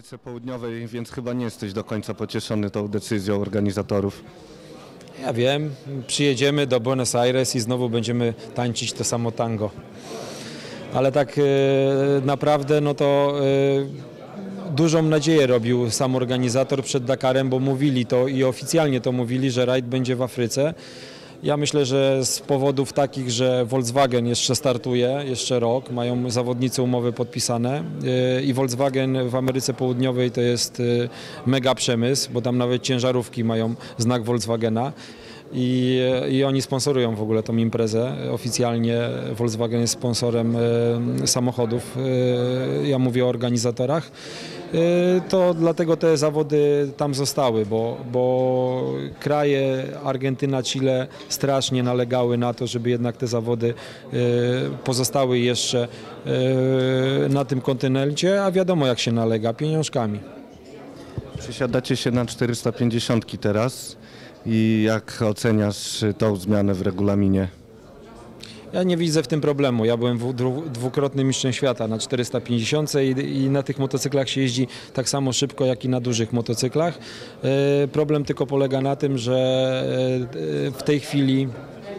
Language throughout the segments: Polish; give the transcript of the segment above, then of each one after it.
Ameryce Południowej, więc chyba nie jesteś do końca pocieszony tą decyzją organizatorów. Ja wiem, przyjedziemy do Buenos Aires i znowu będziemy tańczyć to samo tango. Ale tak naprawdę no to dużą nadzieję robił sam organizator przed Dakarem, bo mówili to i oficjalnie to mówili, że rajd będzie w Afryce. Ja myślę, że z powodów takich, że Volkswagen jeszcze startuje, jeszcze rok, mają zawodnicy umowy podpisane i Volkswagen w Ameryce Południowej to jest mega przemysł, bo tam nawet ciężarówki mają znak Volkswagena. I oni sponsorują w ogóle tą imprezę. Oficjalnie Volkswagen jest sponsorem samochodów. Ja mówię o organizatorach. To dlatego te zawody tam zostały, bo kraje Argentyna, Chile strasznie nalegały na to, żeby jednak te zawody pozostały jeszcze na tym kontynencie, a wiadomo jak się nalega, pieniążkami. Przesiadacie się na 450 teraz i jak oceniasz tą zmianę w regulaminie? Ja nie widzę w tym problemu. Ja byłem dwukrotnym mistrzem świata na 450 i na tych motocyklach się jeździ tak samo szybko, jak i na dużych motocyklach. Problem tylko polega na tym, że w tej chwili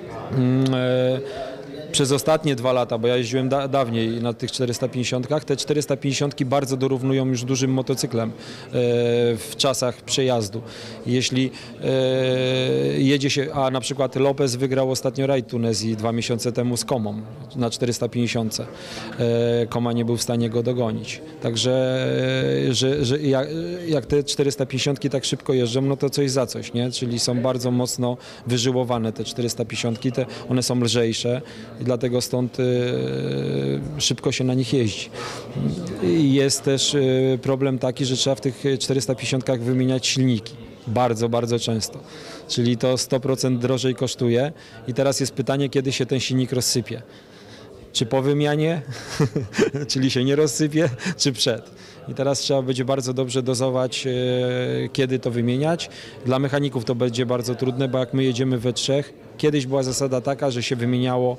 przez ostatnie 2 lata, bo ja jeździłem dawniej na tych 450, te 450 bardzo dorównują już dużym motocyklem w czasach przejazdu. Jeśli jedzie się, a na przykład Lopez wygrał ostatnio rajd Tunezji 2 miesiące temu z Komą na 450. Koma nie był w stanie go dogonić. Także jak te 450 tak szybko jeżdżą, no to coś za coś, nie? Czyli są bardzo mocno wyżyłowane te 450, one są lżejsze. I dlatego stąd szybko się na nich jeździ. Jest też problem taki, że trzeba w tych 450 wymieniać silniki. Bardzo, bardzo często. Czyli to 100% drożej kosztuje. I teraz jest pytanie, kiedy się ten silnik rozsypie. Czy po wymianie, czyli się nie rozsypie, czy przed. I teraz trzeba będzie bardzo dobrze dozować, kiedy to wymieniać. Dla mechaników to będzie bardzo trudne, bo jak my jedziemy we trzech, kiedyś była zasada taka, że się wymieniało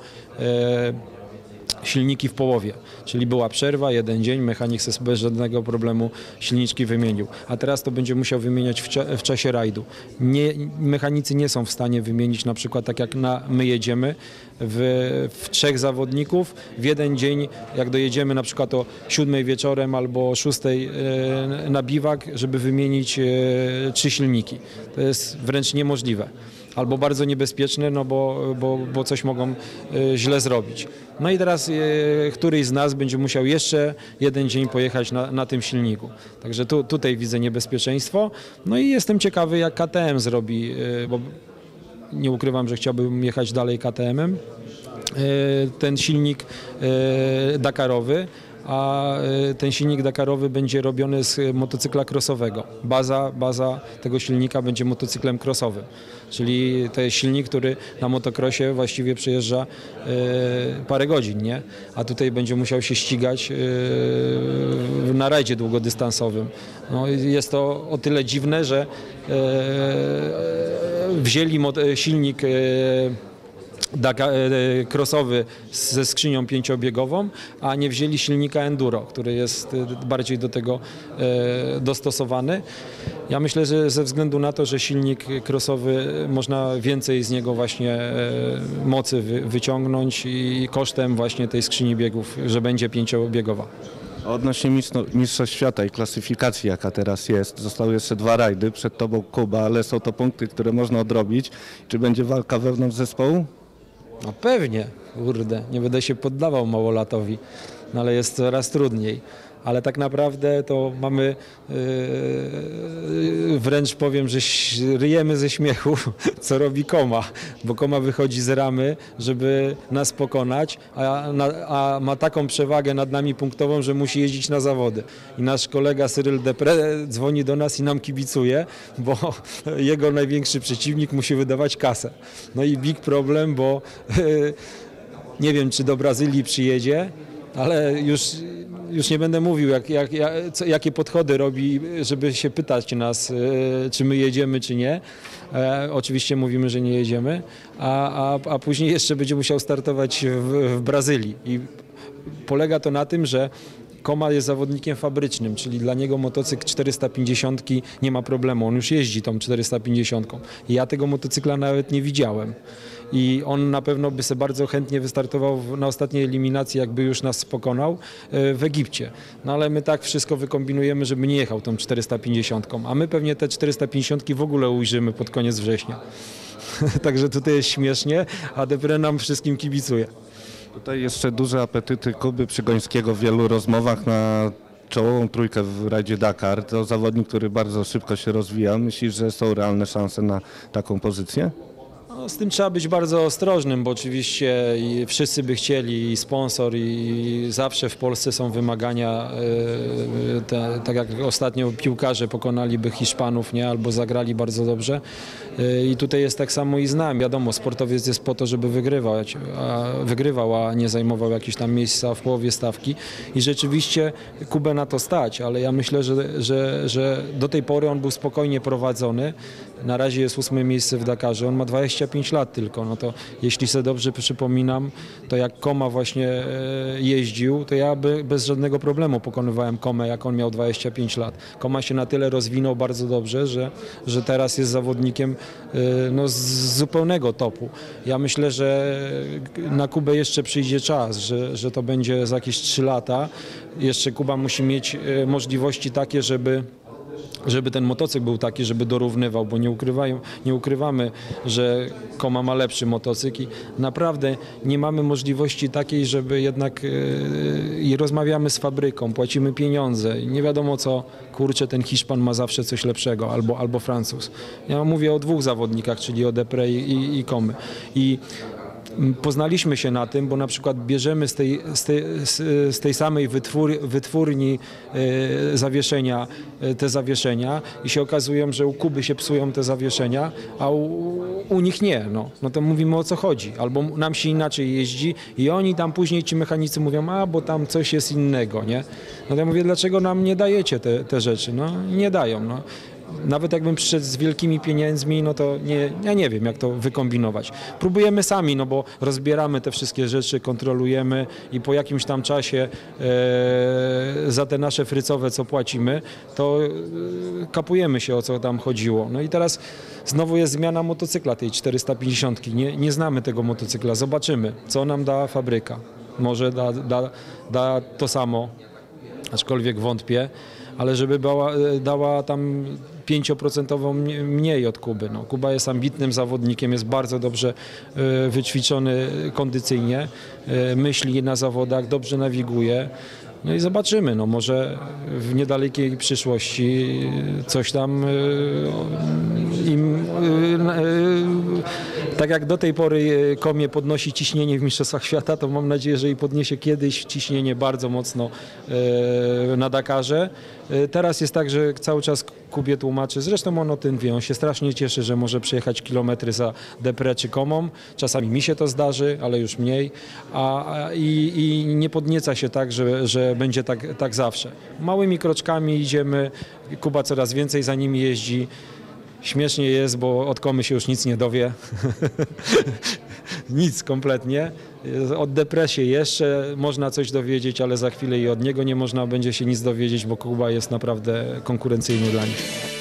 silniki w połowie, czyli była przerwa, 1 dzień, mechanik sobie bez żadnego problemu silniczki wymienił, a teraz to będzie musiał wymieniać w czasie rajdu. Mechanicy nie są w stanie wymienić na przykład tak jak my jedziemy w 3 zawodników w 1 dzień, jak dojedziemy na przykład o 7 wieczorem albo 6 na biwak, żeby wymienić 3 silniki. To jest wręcz niemożliwe. Albo bardzo niebezpieczne, no bo coś mogą źle zrobić. No i teraz któryś z nas będzie musiał jeszcze 1 dzień pojechać na tym silniku. Także tutaj widzę niebezpieczeństwo. No i jestem ciekawy, jak KTM zrobi, bo nie ukrywam, że chciałbym jechać dalej KTM-em. Ten silnik dakarowy, a ten silnik dakarowy będzie robiony z motocykla crossowego. Baza tego silnika będzie motocyklem crossowym, czyli to jest silnik, który na motocrossie właściwie przejeżdża parę godzin, nie? A tutaj będzie musiał się ścigać na rajdzie długodystansowym. No, jest to o tyle dziwne, że wzięli silnik crossowy ze skrzynią 5-biegową, a nie wzięli silnika enduro, który jest bardziej do tego dostosowany. Ja myślę, że ze względu na to, że silnik crossowy można więcej z niego właśnie mocy wyciągnąć i kosztem właśnie tej skrzyni biegów, że będzie 5-biegowa. Odnośnie Mistrzostw Świata i klasyfikacji, jaka teraz jest, zostały jeszcze 2 rajdy, przed tobą Kuba, ale są to punkty, które można odrobić. Czy będzie walka wewnątrz zespołu? No pewnie, kurde, nie będę się poddawał małolatowi, no ale jest coraz trudniej. Ale tak naprawdę to mamy, wręcz powiem, że ryjemy ze śmiechu, co robi Koma, bo Koma wychodzi z ramy, żeby nas pokonać, a ma taką przewagę nad nami punktową, że musi jeździć na zawody. I nasz kolega Cyril Depre dzwoni do nas i nam kibicuje, bo jego największy przeciwnik musi wydawać kasę. No i big problem, bo nie wiem, czy do Brazylii przyjedzie, ale już nie będę mówił, jakie podchody robi, żeby się pytać nas, czy my jedziemy, czy nie. Oczywiście mówimy, że nie jedziemy, a później jeszcze będzie musiał startować w Brazylii. I polega to na tym, że Koma jest zawodnikiem fabrycznym, czyli dla niego motocykl 450 nie ma problemu, on już jeździ tą 450. Ja tego motocykla nawet nie widziałem. I on na pewno by sobie bardzo chętnie wystartował na ostatniej eliminacji, jakby już nas pokonał w Egipcie. No ale my tak wszystko wykombinujemy, żeby nie jechał tą 450, a my pewnie te 450 w ogóle ujrzymy pod koniec września. Także tutaj jest śmiesznie, a Depre nam wszystkim kibicuje. Tutaj jeszcze duże apetyty Kuby Przygońskiego w wielu rozmowach na czołową trójkę w rajdzie Dakar. To zawodnik, który bardzo szybko się rozwija. Myślisz, że są realne szanse na taką pozycję? No, z tym trzeba być bardzo ostrożnym, bo oczywiście wszyscy by chcieli, i sponsor, i zawsze w Polsce są wymagania, tak jak ostatnio piłkarze pokonaliby Hiszpanów, nie? Albo zagrali bardzo dobrze. I tutaj jest tak samo i z nami. Wiadomo, sportowiec jest po to, żeby wygrywał, a nie zajmował jakieś tam miejsca w połowie stawki. I rzeczywiście Kubę na to stać, ale ja myślę, że do tej pory on był spokojnie prowadzony. Na razie jest 8. miejsce w Dakarze, on ma 25 lat tylko, no to jeśli sobie dobrze przypominam, to jak Koma właśnie jeździł, to ja bez żadnego problemu pokonywałem Komę, jak on miał 25 lat. Koma się na tyle rozwinął bardzo dobrze, że teraz jest zawodnikiem no, z zupełnego topu. Ja myślę, że na Kubę jeszcze przyjdzie czas, że to będzie za jakieś 3 lata. Jeszcze Kuba musi mieć możliwości takie, żeby ten motocykl był taki, żeby dorównywał, bo nie ukrywamy, że Koma ma lepszy motocykl i naprawdę nie mamy możliwości takiej, żeby jednak i rozmawiamy z fabryką, płacimy pieniądze i nie wiadomo co, kurczę, ten Hiszpan ma zawsze coś lepszego albo Francuz. Ja mówię o 2 zawodnikach, czyli o Depre i Komy. I poznaliśmy się na tym, bo na przykład bierzemy z tej samej wytwórni zawieszenia, te zawieszenia i się okazują, że u Kuby się psują te zawieszenia, a u nich nie. No to mówimy, o co chodzi. Albo nam się inaczej jeździ i oni tam później, ci mechanicy mówią, bo tam coś jest innego, nie? No to ja mówię, dlaczego nam nie dajecie te rzeczy? No nie dają, no. Nawet jakbym przyszedł z wielkimi pieniędzmi, no to ja nie wiem, jak to wykombinować. Próbujemy sami, no bo rozbieramy te wszystkie rzeczy, kontrolujemy i po jakimś tam czasie za te nasze frycowe, co płacimy, to kapujemy się, o co tam chodziło. No i teraz znowu jest zmiana motocykla tej 450. Nie znamy tego motocykla, zobaczymy, co nam da fabryka. Może da to samo, aczkolwiek wątpię, ale żeby dała tam 5% mniej od Kuby. No, Kuba jest ambitnym zawodnikiem, jest bardzo dobrze wyćwiczony kondycyjnie, myśli na zawodach, dobrze nawiguje. No i zobaczymy, no może w niedalekiej przyszłości coś tam tak jak do tej pory Komie podnosi ciśnienie w Mistrzostwach Świata, to mam nadzieję, że i podniesie kiedyś ciśnienie bardzo mocno na Dakarze. Teraz jest tak, że cały czas Kubie tłumaczy, zresztą on o tym wie, on się strasznie cieszy, że może przejechać kilometry za Depre czy Komą. Czasami mi się to zdarzy, ale już mniej. I nie podnieca się tak, że będzie tak zawsze. Małymi kroczkami idziemy, Kuba coraz więcej za nimi jeździ. Śmiesznie jest, bo od Komy się już nic nie dowie. Nic kompletnie. Od Depresie jeszcze można coś dowiedzieć, ale za chwilę i od niego nie można będzie się nic dowiedzieć, bo Kuba jest naprawdę konkurencyjny dla nich.